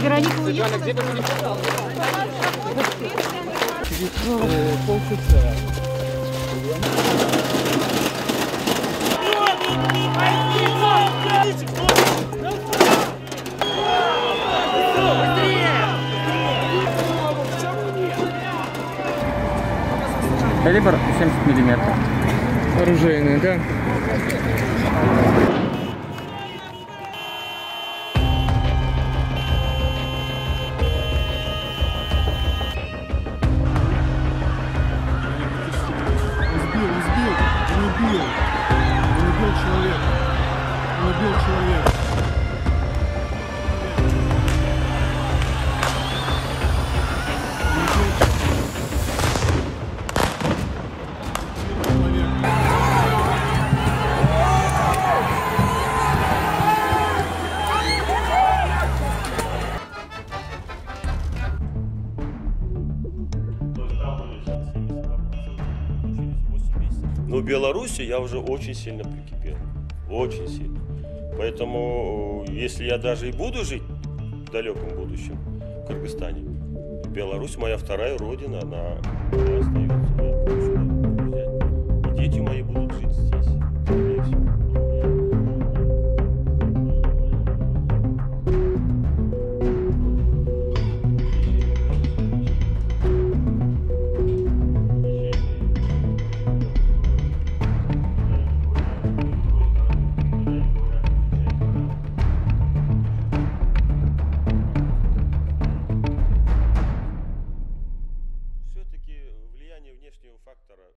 Вероника уехала. Через полчаса. Калибр 70 миллиметров. Оружейный, да? Он убил человека. Он убил человека. Но в Беларуси я уже очень сильно прикипел. Очень сильно. Поэтому, если я даже и буду жить в далеком будущем в Кыргызстане, Беларусь моя вторая родина, она остается. Я буду сюда приезжать. И дети мои будут жить здесь. Скорее всего. Все-таки влияние внешнего фактора